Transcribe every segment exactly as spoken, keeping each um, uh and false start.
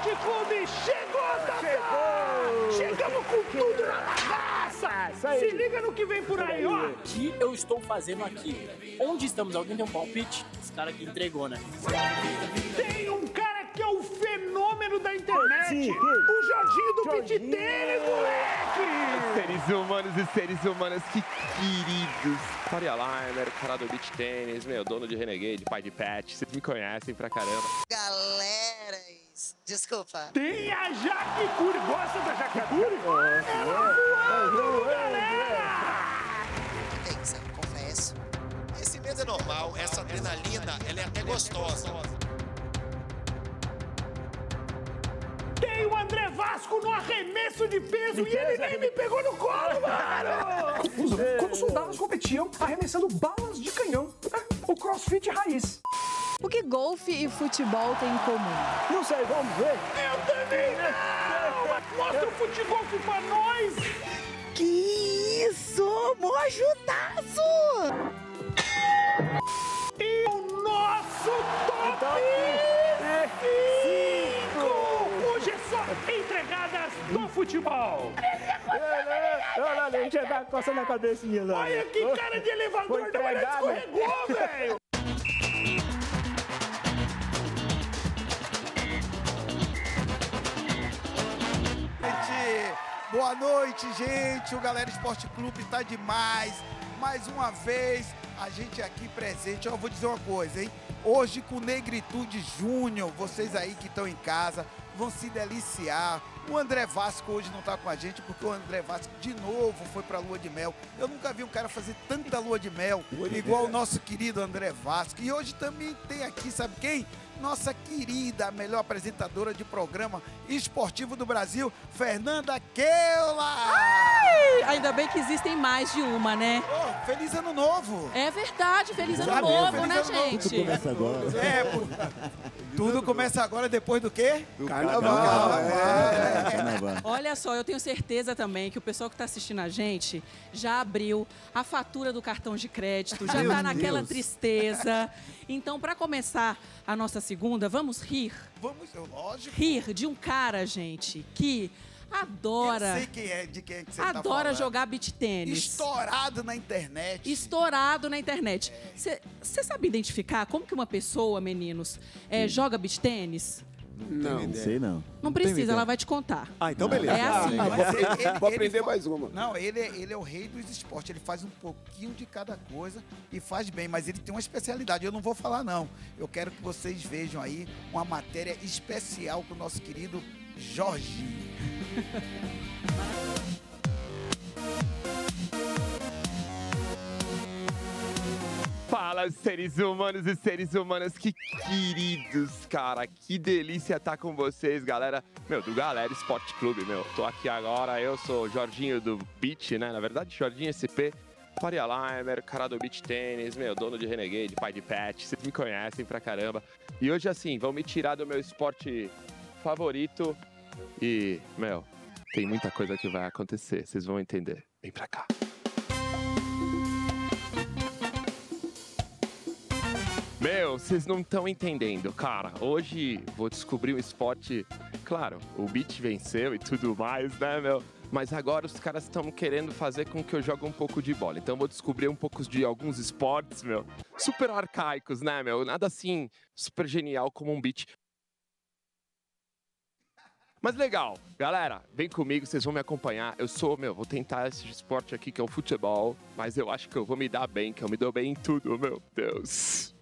Esporte Clube chegou, Tatá! Chegamos com tudo na bagaça! Se liga no que vem por aí, ó! O que eu estou fazendo aqui? Onde estamos? Alguém tem um palpite? Esse cara aqui entregou, né? Tem um cara que é o fenômeno da internet! Sim, o Jorginho do Beat Tênis, moleque! Seres humanos e seres humanas, que queridos! Faria Limer, cara do Beat Tênis, meu, dono de Renegade, pai de pet, vocês me conhecem pra caramba. Galera, desculpa. Tem a Jaque Curi, gosta da Jaque Curi? Ela voando, galera! É isso, eu confesso. Esse medo é normal, essa adrenalina, ela é até gostosa. Tem o André Vasco no arremesso de peso e ele nem me pegou no colo, mano! Confuso. Quando os soldados competiam arremessando balas de canhão. O crossfit raiz. O que golfe e futebol têm em comum? Não sei, vamos ver. Eu também não! Mostra o futebol pra nós! Que isso, mojutaço! E o nosso top cinco! Hoje é só entregadas do futebol! Olha ali, já tá coçando a cabecinha lá. Olha que cara de elevador, da mulher escorregou, velho! Gente, boa noite, gente. O Galera Esporte Clube tá demais. Mais uma vez, a gente aqui presente. Eu vou dizer uma coisa, hein? Hoje com Negritude Júnior, vocês aí que estão em casa vão se deliciar. O André Vasco hoje não tá com a gente porque o André Vasco de novo foi pra lua de mel. Eu nunca vi um cara fazer tanta lua de mel igual o nosso querido André Vasco. E hoje também tem aqui, sabe quem? Nossa querida, a melhor apresentadora de programa esportivo do Brasil, Fernanda Keula! Ai, ainda bem que existem mais de uma, né? Oh, feliz ano novo! É verdade, feliz ano Sabe, novo, feliz né, ano novo. gente? Tudo começa agora. É, por... tudo começa agora depois do quê? Do Carnaval! carnaval. É. É, carnaval. Olha só, eu tenho certeza também que o pessoal que está assistindo a gente já abriu a fatura do cartão de crédito, já Meu está naquela Deus. tristeza. Então, para começar a nossa segunda, vamos rir. Vamos, eu, lógico. Rir de um cara, gente, que adora, Eu sei quem é, de quem é que você tá adora falando. jogar beach tênis. Estourado na internet. Estourado na internet. Você sabe identificar como que uma pessoa, meninos, é, joga beach tênis? Não, não sei não. Não precisa, ela vai te contar. Ah, então beleza. É assim. Ah, mas ele- ele- Vou ele aprender fa- mais uma. Não, ele, é- ele é o rei dos esportes. Ele faz um pouquinho de cada coisa e faz bem, mas ele tem uma especialidade. Eu não vou falar, não. Eu quero que vocês vejam aí uma matéria especial com o nosso querido Jorginho. Fala, seres humanos e seres humanas, que queridos, cara. Que delícia estar com vocês, galera. Meu, do Galera Esporte Clube, meu. Tô aqui agora, eu sou o Jorginho do Beat, né? Na verdade, Jorginho S P. Faria Limer, cara do Beat Tênis, meu, dono de Renegade, pai de pet. Vocês me conhecem pra caramba. E hoje, assim, vão me tirar do meu esporte favorito. E, meu, tem muita coisa que vai acontecer. Vocês vão entender. Vem pra cá. Meu, vocês não estão entendendo, cara. Hoje vou descobrir um esporte. Claro, o beat venceu e tudo mais, né, meu? Mas agora os caras estão querendo fazer com que eu jogue um pouco de bola. Então vou descobrir um pouco de alguns esportes, meu. Super arcaicos, né, meu? Nada assim super genial como um beat. Mas legal, galera, vem comigo, vocês vão me acompanhar. Eu sou, meu, vou tentar esse esporte aqui que é o futebol, mas eu acho que eu vou me dar bem, que eu me dou bem em tudo, meu Deus.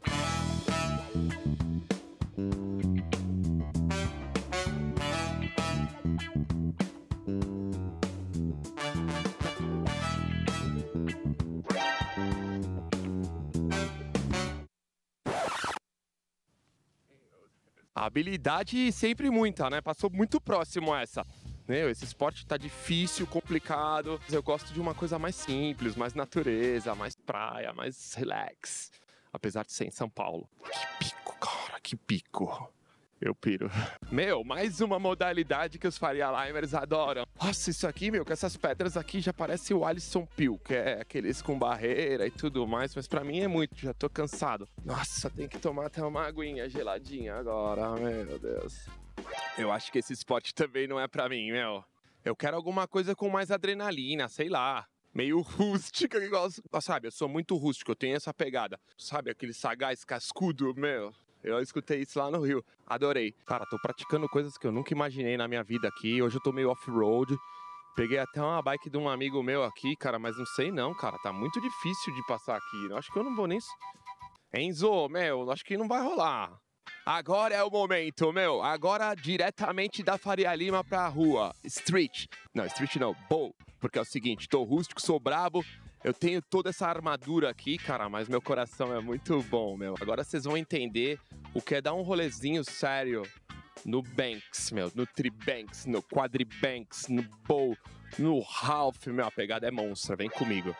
A habilidade sempre muita, né? Passou muito próximo essa. Meu, esse esporte tá difícil, complicado. Eu gosto de uma coisa mais simples, mais natureza, mais praia, mais relax. Apesar de ser em São Paulo. Que pico, cara, que pico. Eu piro. Meu, mais uma modalidade que os Faria Limers adoram. Nossa, isso aqui, meu, com essas pedras aqui já parece o Alisson Peel, que é aqueles com barreira e tudo mais, mas pra mim é muito, já tô cansado. Nossa, tem que tomar até uma aguinha geladinha agora, meu Deus. Eu acho que esse esporte também não é pra mim, meu. Eu quero alguma coisa com mais adrenalina, sei lá. Meio rústica, igual... Sabe, eu sou muito rústico, eu tenho essa pegada. Sabe, aquele sagaz cascudo, meu. Eu escutei isso lá no Rio. Adorei. Cara, tô praticando coisas que eu nunca imaginei na minha vida aqui. Hoje eu tô meio off-road. Peguei até uma bike de um amigo meu aqui, cara, mas não sei não, cara. Tá muito difícil de passar aqui. Eu acho que eu não vou nem... Enzo, meu, acho que não vai rolar. Agora é o momento, meu. Agora diretamente da Faria Lima pra rua. Street. Não, street não. Bowl. Porque é o seguinte, tô rústico, sou brabo. Eu tenho toda essa armadura aqui, cara, mas meu coração é muito bom, meu. Agora vocês vão entender o que é dar um rolezinho sério no Banks, meu. No Tribanks, no Quadribanks, no Bowl, no Half, meu. A pegada é monstra. Vem comigo.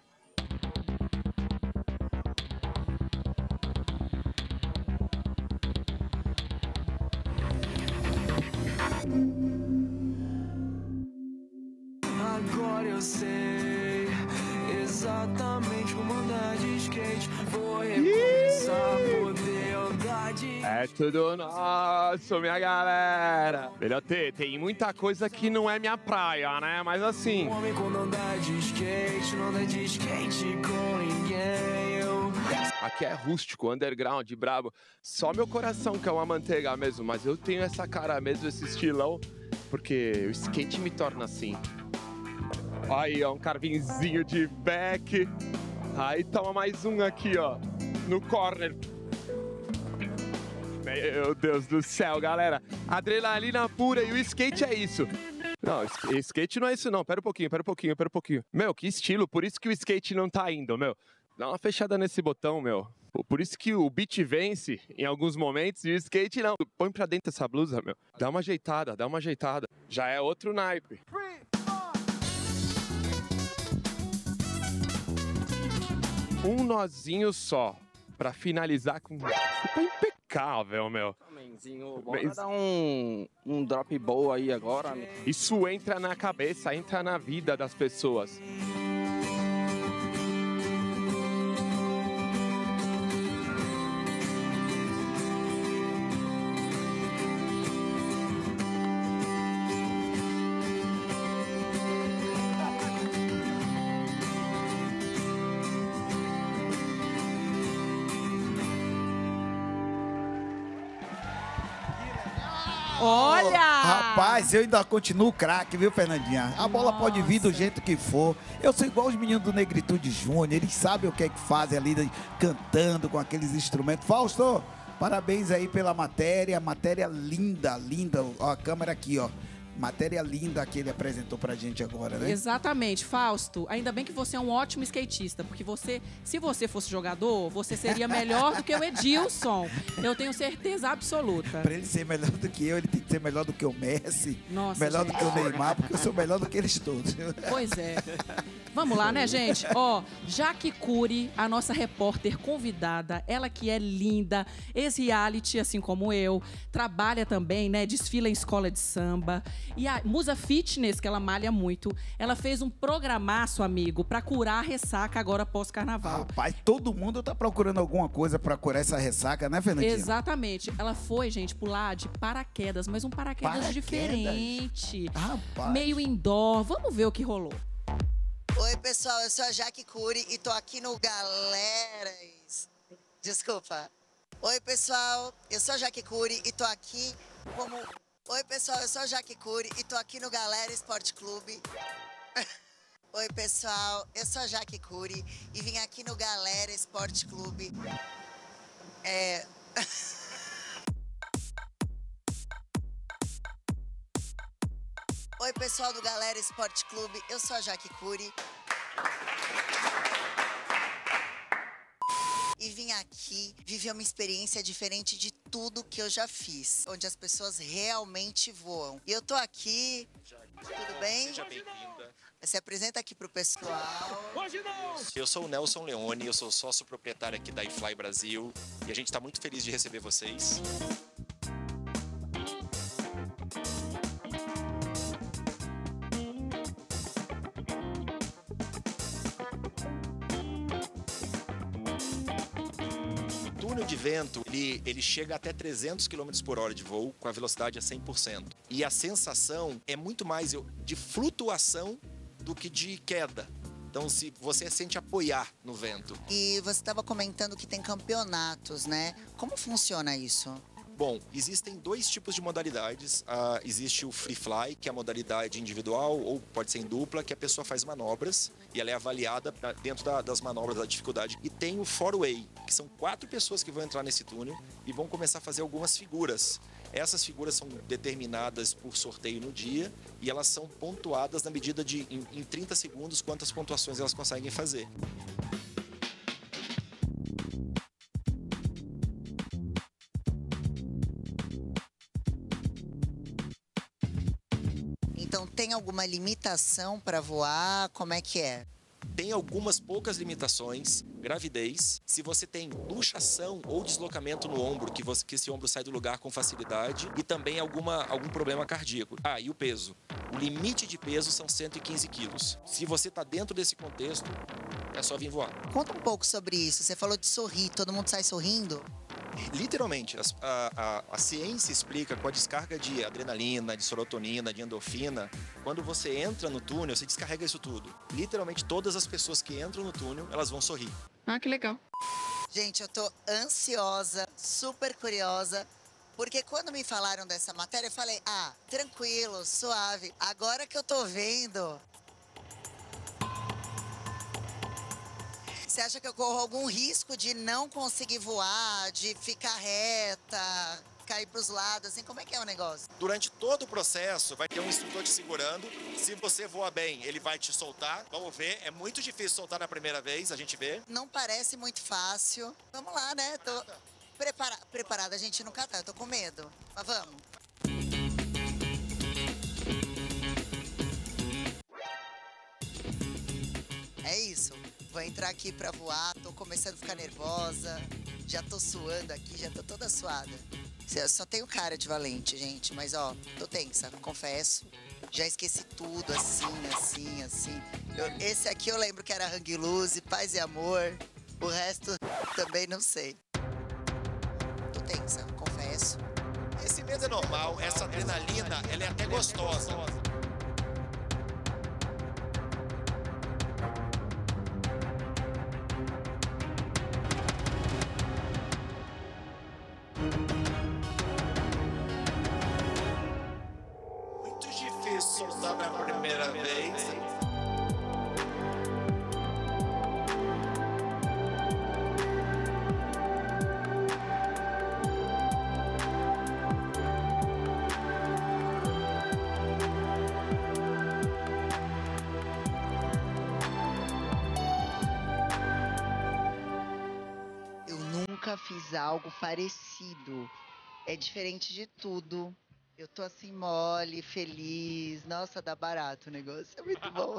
Agora eu sei exatamente como andar de skate. Vou recomeçar a poder andar de... É tudo nosso, minha galera. Melhor ter, tem muita coisa que não é minha praia, né? Mas assim... Homem quando andar de skate, não anda de skate com ninguém. Eu... Aqui é rústico, underground, brabo. Só meu coração que é uma manteiga mesmo. Mas eu tenho essa cara mesmo, esse estilão. Porque o skate me torna assim. Aí, ó, um carvinzinho de back. Aí toma mais um aqui, ó, no corner. Meu Deus do céu, galera. Adrenalina pura e o skate é isso. Não, skate não é isso não. Pera um pouquinho, pera um pouquinho, pera um pouquinho. Meu, que estilo. Por isso que o skate não tá indo, meu. Dá uma fechada nesse botão, meu. Por isso que o beat vence em alguns momentos e o skate não. Põe pra dentro essa blusa, meu. Dá uma ajeitada, dá uma ajeitada. Já é outro naipe. Um nozinho só, pra finalizar com... Tá impecável, meu. Menzinho, bora dar um, um drop bowl aí agora. Né? Isso entra na cabeça, entra na vida das pessoas. Olha! Rapaz, eu ainda continuo craque, viu, Fernandinha? A bola pode vir do jeito que for. Eu sou igual os meninos do Negritude Júnior, eles sabem o que é que fazem ali, cantando com aqueles instrumentos. Fausto, parabéns aí pela matéria, matéria linda, linda. Ó, a câmera aqui, ó. Matéria linda que ele apresentou pra gente agora, né? Exatamente, Fausto. Ainda bem que você é um ótimo skatista, porque você, se você fosse jogador, você seria melhor do que o Edilson. Eu tenho certeza absoluta. Pra ele ser melhor do que eu, ele tem que ser melhor do que o Messi, Nossa, melhor gente. do que o Neymar, porque eu sou melhor do que eles todos. Pois é. Vamos lá, né, gente? Ó, Jaque Cury, a nossa repórter convidada, ela que é linda, ex-reality, assim como eu, trabalha também, né, desfila em escola de samba. E a Musa Fitness, que ela malha muito, ela fez um programaço, amigo, pra curar a ressaca agora pós-carnaval. Rapaz, todo mundo tá procurando alguma coisa pra curar essa ressaca, né, Fernandinha? Exatamente. Ela foi, gente, pular de paraquedas, mas um paraquedas, Paraquedas? diferente. Rapaz. Meio indoor. Vamos ver o que rolou. Oi, pessoal, eu sou a Jaque Cury e tô aqui no Galeras. Desculpa. Oi, pessoal, eu sou a Jaque Cury e tô aqui como... Oi, pessoal, eu sou a Jaque Cury e tô aqui no Galera Esporte Clube. Oi, pessoal, eu sou a Jaque Cury e vim aqui no Galera Esporte Clube. É... Oi, pessoal do Galera Esporte Clube, eu sou a Jaque Cury. E vim aqui viver uma experiência diferente de tudo que eu já fiz, onde as pessoas realmente voam. E eu tô aqui, tudo bem? Seja bem-vinda. Se apresenta aqui pro pessoal. Eu sou o Nelson Leone, eu sou sócio proprietário aqui da iFly Brasil e a gente está muito feliz de receber vocês. túnel de vento, ele, ele chega até trezentos quilômetros por hora de voo, com a velocidade a cem por cento. E a sensação é muito mais de flutuação do que de queda. Então, se você sente apoiar no vento. E você estava comentando que tem campeonatos, né? Como funciona isso? Bom, existem dois tipos de modalidades. Uh, existe o free fly, que é a modalidade individual, ou pode ser em dupla, que a pessoa faz manobras e ela é avaliada dentro da, das manobras da dificuldade. E tem o four way, que são quatro pessoas que vão entrar nesse túnel e vão começar a fazer algumas figuras. Essas figuras são determinadas por sorteio no dia e elas são pontuadas na medida de, em, em trinta segundos, quantas pontuações elas conseguem fazer. Então, tem alguma limitação para voar? Como é que é? Tem algumas poucas limitações. Gravidez, se você tem luxação ou deslocamento no ombro, que, você, que esse ombro sai do lugar com facilidade, e também alguma, algum problema cardíaco. Ah, e o peso. O limite de peso são cento e quinze quilos. Se você está dentro desse contexto, é só vir voar. Conta um pouco sobre isso. Você falou de sorrir, todo mundo sai sorrindo? Literalmente, a, a, a ciência explica com a descarga de adrenalina, de serotonina, de endorfina, quando você entra no túnel, você descarrega isso tudo. Literalmente, todas as pessoas que entram no túnel, elas vão sorrir. Ah, que legal. Gente, eu tô ansiosa, super curiosa, porque quando me falaram dessa matéria, eu falei, ah, tranquilo, suave. Agora que eu tô vendo... Você acha que eu corro algum risco de não conseguir voar, de ficar reta, cair para os lados, assim? Como é que é o negócio? Durante todo o processo, vai ter um instrutor te segurando. Se você voa bem, ele vai te soltar. Vamos ver, é muito difícil soltar na primeira vez, a gente vê. Não parece muito fácil. Vamos lá, né? Tô prepara... preparada, a gente nunca tá, eu tô com medo. Mas vamos. É isso. Vou entrar aqui pra voar, tô começando a ficar nervosa, já tô suando aqui, já tô toda suada. Eu só tenho cara de valente, gente, mas ó, tô tensa, confesso. Já esqueci tudo, assim, assim, assim. Eu, esse aqui eu lembro que era Hang Loose, Paz e Amor, o resto também não sei. Tô tensa, confesso. Esse medo é normal, essa adrenalina, ela é até gostosa. Muito difícil soltar na primeira vez. Eu nunca fiz algo parecido. É diferente de tudo. Eu tô assim mole, feliz. Nossa, dá barato o negócio. É muito bom.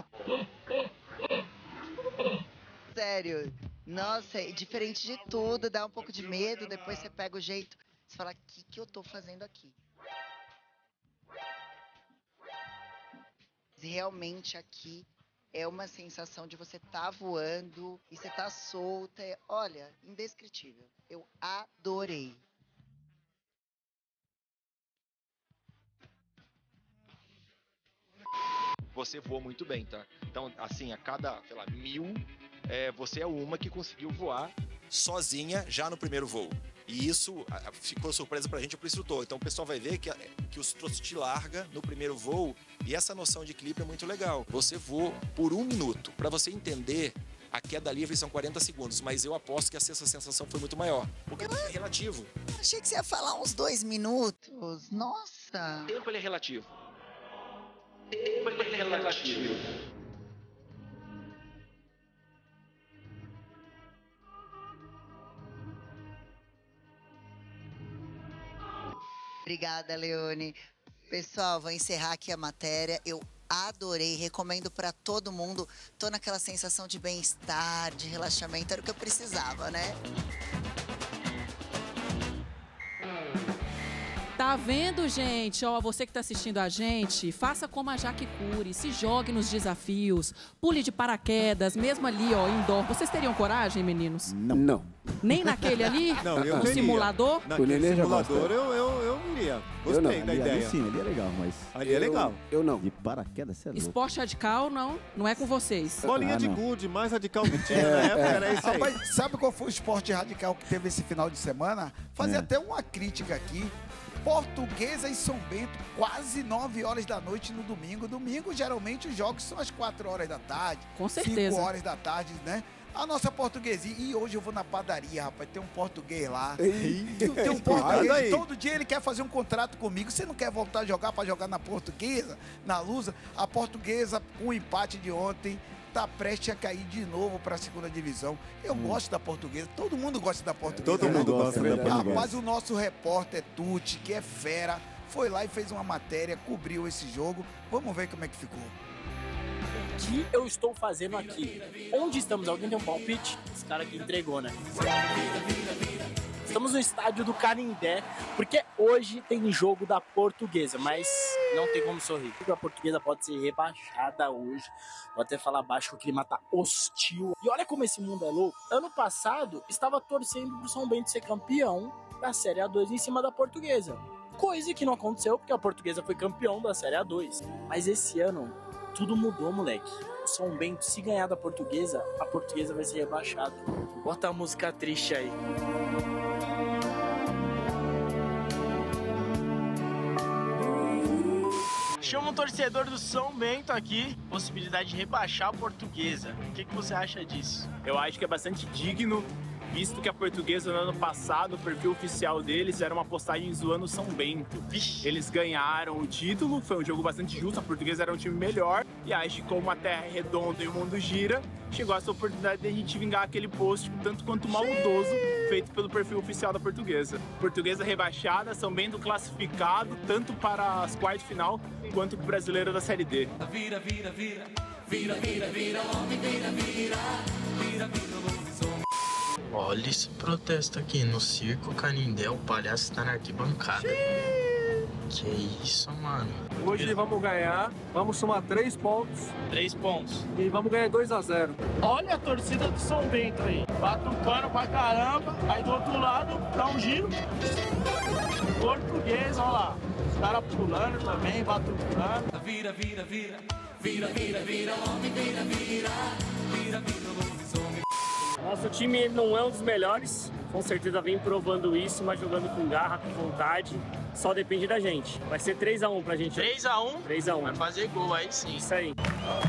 Sério. Nossa, é diferente de tudo. Dá um pouco de medo. Depois você pega o jeito. Você fala, o que, que eu tô fazendo aqui? Realmente aqui é uma sensação de você tá voando e você tá solta. É, olha, indescritível. Eu adorei. Você voa muito bem, tá? Então, assim, a cada, sei lá, mil, é, você é uma que conseguiu voar sozinha já no primeiro voo. E isso a, ficou surpresa pra gente, pro instrutor. Então, o pessoal vai ver que, que o instrutor te larga no primeiro voo e essa noção de equilíbrio é muito legal. Você voa por um minuto. Pra você entender, a queda livre são quarenta segundos, mas eu aposto que essa sensação foi muito maior, porque é relativo. Achei que você ia falar uns dois minutos. Nossa! O tempo ele é relativo. O tempo ele é relativo. Obrigada, Leone. Pessoal, vou encerrar aqui a matéria. Eu adorei, recomendo para todo mundo. Tô naquela sensação de bem-estar, de relaxamento, era o que eu precisava, né? Tá Tá vendo, gente? Ó, você que tá assistindo a gente, faça como a Jaque Cury, se jogue nos desafios, pule de paraquedas, mesmo ali, ó, indoor. Vocês teriam coragem, meninos? Não. Não. Nem naquele ali? Não, eu no teria. simulador? Naquele simulador eu, eu, eu iria. Gostei eu não, da ali, ideia. Ali sim, ali é legal, mas... Ali é legal. Eu, eu não. De paraquedas, você é louco. Esporte radical, não, não é com vocês. Bolinha Ah, de não. gude, mais radical que tinha na época, era isso aí. Rapaz, sabe qual foi o esporte radical que teve esse final de semana? Fazer É. até uma crítica aqui. Portuguesa e São Bento, quase nove horas da noite no domingo. Domingo, geralmente, os jogos são às quatro horas da tarde. Com certeza. cinco horas da tarde, né? A nossa portuguesinha. E hoje eu vou na padaria, rapaz. Tem um português lá. Eita, Tem um Olha aí. português. Todo dia ele quer fazer um contrato comigo. Você não quer voltar a jogar para jogar na portuguesa, na Lusa? A portuguesa, com o empate de ontem, tá prestes a cair de novo para a segunda divisão. Eu Hum. gosto da portuguesa. Todo mundo gosta da portuguesa. Todo né? mundo gosta da Rapaz, portuguesa. o nosso repórter Tuti, que é fera, foi lá e fez uma matéria, cobriu esse jogo. Vamos ver como é que ficou. O que eu estou fazendo aqui? Onde estamos? Alguém tem um palpite? Esse cara aqui entregou, né? Estamos no estádio do Canindé, porque hoje tem jogo da Portuguesa, mas não tem como sorrir. A Portuguesa pode ser rebaixada hoje. Vou até falar baixo que o clima tá hostil. E olha como esse mundo é louco. Ano passado, estava torcendo pro São Bento ser campeão da Série A dois em cima da Portuguesa. Coisa que não aconteceu, porque a Portuguesa foi campeão da Série A dois. Mas esse ano, tudo mudou, moleque. O São Bento, se ganhar da Portuguesa, a Portuguesa vai ser rebaixada. Bota a música triste aí. Chama um torcedor do São Bento aqui, possibilidade de rebaixar a Portuguesa. O que, que você acha disso? Eu acho que é bastante digno, visto que a Portuguesa no ano passado, o perfil oficial deles era uma postagem zoando o São Bento. Eles ganharam o título, foi um jogo bastante justo, a Portuguesa era um time melhor, e acho que como a terra é redonda e o mundo gira, chegou essa oportunidade de a gente vingar aquele post tanto quanto maldoso feito pelo perfil oficial da Portuguesa. Portuguesa rebaixada, São Bento classificado tanto para as quartas de final quanto para o brasileiro da Série D. Vira, vira, vira, vira, vira, vira, homem, vira, vira, vira, vira, lobisomem. Olha esse protesto aqui no Circo Canindé, o palhaço tá na arquibancada. Que isso, mano? Hoje vamos ganhar, vamos somar três pontos. Três pontos. E vamos ganhar dois a zero. Olha a torcida do São Bento aí. Batucando pra caramba. Aí do outro lado, dá um giro. Português, olha lá. Os caras pulando também, batucando. Vira, vira, vira, vira, vira, vira, homem, vira, vira, vira, vira, lobisomem. Nosso time não é um dos melhores, com certeza vem provando isso, mas jogando com garra, com vontade, só depende da gente. Vai ser três a um pra gente. três a um? três a um. Vai fazer gol aí sim. Isso aí.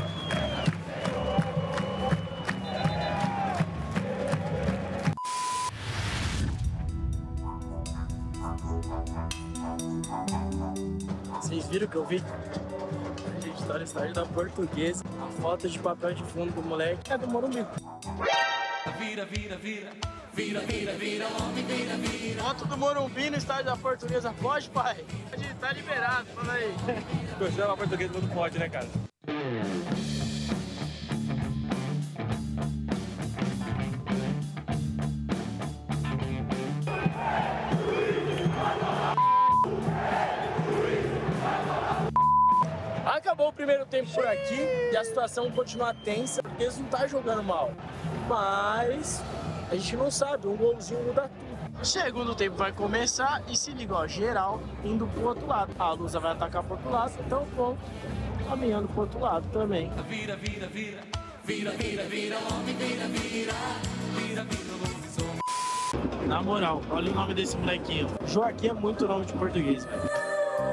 Vocês viram o que eu vi? A gente tá no estádio da Portuguesa. A foto de papel de fundo do moleque é do Morumbi. Vira, vira, vira, vira, vira, vira, homem, vira, vira. Foto do Morumbi no estádio da Portuguesa. Pode, pai? Pode, tá liberado, fala aí. Gostava a Portuguesa, não pode, né, cara? Acabou o primeiro tempo por aqui e a situação continua tensa, porque eles não tá jogando mal. Mas a gente não sabe, um golzinho muda tudo. O segundo tempo vai começar e se liga, ó, geral indo pro outro lado. A Lusa vai atacar pro outro lado, então vão caminhando pro outro lado também. Vira, vira, vira, vira, vira, vira, homem, vira, vira, vira, vira, lobisomem. Na moral, olha o nome desse molequinho. Joaquim é muito nome de português, velho.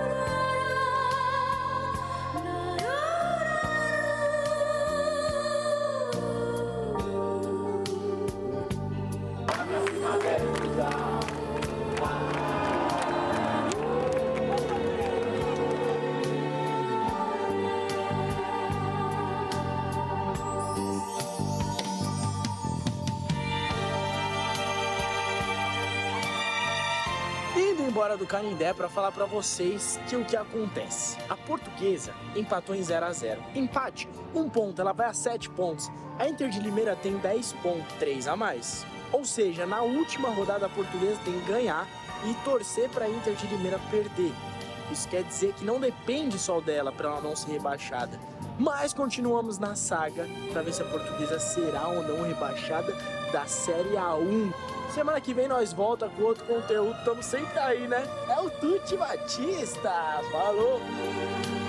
Embora do Canindé para falar para vocês que o que acontece. A Portuguesa empatou em zero a zero. Empate, um ponto, ela vai a sete pontos. A Inter de Limeira tem dez pontos, três a mais. Ou seja, na última rodada a Portuguesa tem que ganhar e torcer para a Inter de Limeira perder. Isso quer dizer que não depende só dela para ela não ser rebaixada. Mas continuamos na saga para ver se a Portuguesa será ou não rebaixada da Série A um. Semana que vem nós volta com outro conteúdo, estamos sempre aí, né? É o Tuti Batista. Falou!